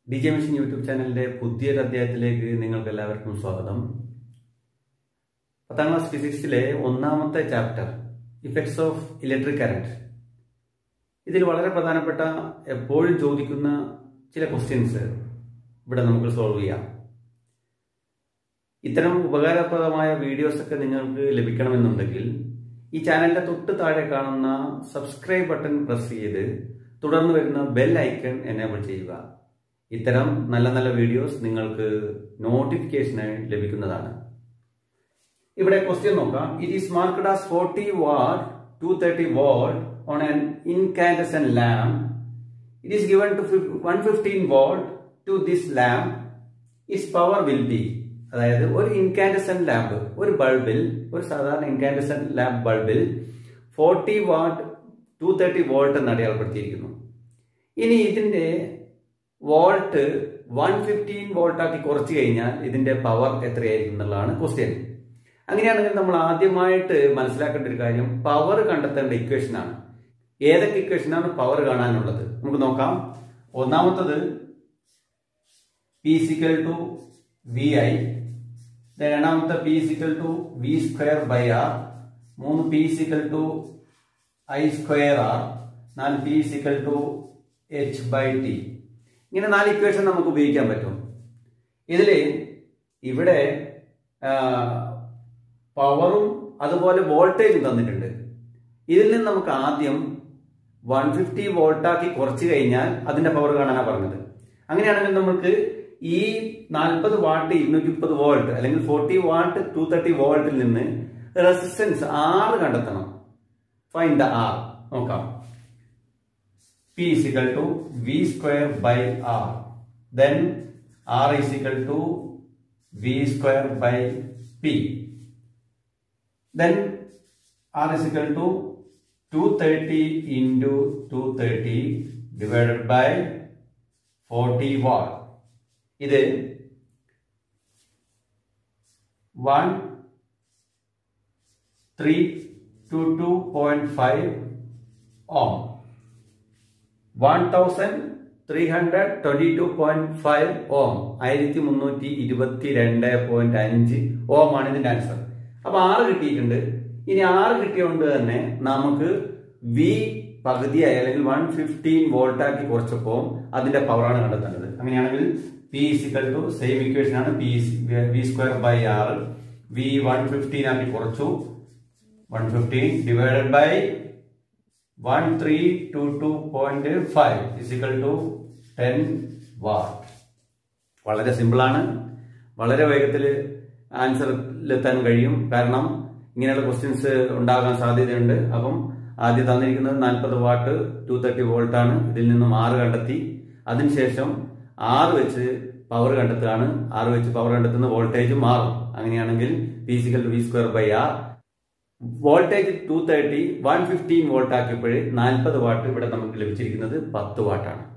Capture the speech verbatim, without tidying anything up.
D J machine YouTube ചാനലിന്റെ പുതിയൊരു അധ്യായത്തിലേക്ക് നിങ്ങൾക്ക് എല്ലാവർക്കും സ്വാഗതം. പത്താം ക്ലാസ് ഫിസിക്സിലെ ഒന്നാമത്തെ chapter effects of electric current. ഇതിൽ വളരെ പ്രധാനപ്പെട്ട എപ്പോഴും ചോദിക്കുന്ന ചില ക്വസ്റ്റ്യൻസ് ഇവിടെ നമുക്ക് സോൾവ് ചെയ്യാം. ഇത്തരം ഉപകാരപ്രദമായ വീഡിയോസ് ഒക്കെ നിങ്ങൾക്ക് ലഭിക്കണമെന്നുണ്ടെങ്കിൽ ഈ ചാനലിന്റെ തൊട്ട് താഴെ കാണുന്ന സബ്സ്ക്രൈബ് ബട്ടൺ പ്രസ് ചെയ്ത് തുടർന്ന് വരുന്ന ബെൽ ഐക്കൺ എനേബിൾ ചെയ്യുക. ഇത്തരം നല്ല നല്ല വീഡിയോസ് നിങ്ങൾക്ക് നോട്ടിഫിക്കേഷനായി ലഭിക്കുന്നതാണ്. ഇവിടെ ക്വസ്റ്റ്യൻ നോക്കാം. It is marked as forty watt two thirty volt on an incandescent lamp. It is given to one fifteen volt to this lamp. Is power will be. അതായത് ഒരു ഇൻകാൻഡസെന്റ് ലാമ്പ്, ഒരു ബൾബിൽ, ഒരു സാധാരണ ഇൻകാൻഡസെന്റ് ലാമ്പ് ബൾബിൽ forty watt two thirty volt എന്ന് അടയാളപ്പെടുത്തിയിരിക്കുന്നു. ഇനി ഇതിന്റെ വോൾട്ട് വൺ ഫിഫ്റ്റീൻ വോൾട്ട് ആക്കി കുറച്ച് കഴിഞ്ഞാൽ ഇതിന്റെ പവർ എത്രയായിരിക്കും എന്നുള്ളതാണ് ക്വസ്റ്റ്യൻ. അങ്ങനെയാണെങ്കിൽ നമ്മൾ ആദ്യമായിട്ട് മനസ്സിലാക്കേണ്ട ഒരു കാര്യം പവർ കണ്ടെത്തേണ്ട ഇക്വേഷൻ ആണ്. ഏതൊക്കെ ഇക്വേഷനാണ് പവർ കാണാനുള്ളത് നമുക്ക് നോക്കാം. ഒന്നാമത്തത് P is equal to V I, രണ്ടാമത്തെ P is equal to V square by R, മൂന്ന് P is equal to I square R, നാല് P is equal to H by T. ഇങ്ങനെ നാല് ഇക്വേഷൻ നമുക്ക് ഉപയോഗിക്കാൻ പറ്റും. ഇതില് ഇവിടെ പവറും അതുപോലെ വോൾട്ടേജും തന്നിട്ടുണ്ട്. ഇതിൽ നിന്ന് നമുക്ക് ആദ്യം വൺ ഫിഫ്റ്റി വോൾട്ടാക്കി കുറച്ച് കഴിഞ്ഞാൽ അതിന്റെ പവർ കാണാനാണ് പറഞ്ഞത്. അങ്ങനെയാണെങ്കിൽ നമുക്ക് ഈ നാൽപ്പത് വാട്ട് ഇരുന്നൂറ്റി മുപ്പത് വോൾട്ട് അല്ലെങ്കിൽ ഫോർട്ടി വാട്ട് ടു തേർട്ടി വോൾട്ടിൽ നിന്ന് റെസിസ്റ്റൻസ് ആറ് കണ്ടെത്തണം. Find the R. നോക്കാം. P is equal to V square by R. Then R is equal to V square by P. Then R is equal to two thirty into two thirty divided by forty watt. ഇത് one three two two point five ohm. one thousand three hundred twenty-two point five ohm, ആയിരത്തി മുന്നൂറ്റി ഇരുപത്തി രണ്ട് point അഞ്ച് ഓം ആണ് ഇതിന്റെ answer. അപ്പൊ ആറ് കിട്ടിയിട്ടുണ്ട്. ഇനി ആറ് കിട്ടിയോണ്ട് തന്നെ നമുക്ക് വി പകുതിയായി അല്ലെങ്കിൽ വൺ ഫിഫ്റ്റീൻ വോൾട്ട് ആക്കി കുറച്ചപ്പോൾ അതിന്റെ പവറാണ് കണ്ടെത്തേണ്ടത്. അങ്ങനെയാണെങ്കിൽ P is equal to same equation ആണ്. P V square by R, V one fifteen ആക്കി കുറച്ചു, one fifteen divided by one three two two point five is equal to ten watt. വളരെ simple ആണ്. വളരെ വേഗത്തിൽ ആൻസറിലെത്താൻ കഴിയും. കാരണം ഇങ്ങനെയുള്ള ക്വസ്റ്റ്യൻസ് ഉണ്ടാകാൻ സാധ്യതയുണ്ട്. അപ്പം ആദ്യം തന്നിരിക്കുന്നത് നാൽപ്പത് വാട്ട് ടു തേർട്ടി വോൾട്ട് ആണ്. ഇതിൽ നിന്നും ആറ് കണ്ടെത്തി. അതിനുശേഷം ആറ് വെച്ച് പവർ കണ്ടെത്തുകയാണ്. ആറ് വെച്ച് പവർ കണ്ടെത്തുന്ന വോൾട്ടേജും മാറും. അങ്ങനെയാണെങ്കിൽ P is equal to V square by R. Voltage two thirty one fifteen volt ആക്കിയപ്പോഴേ നാൽപ്പത് വാട്ട് ഇവിടെ നമുക്ക് ലഭിച്ചിരിക്കുന്നത് പത്ത് വാട്ടാണ്.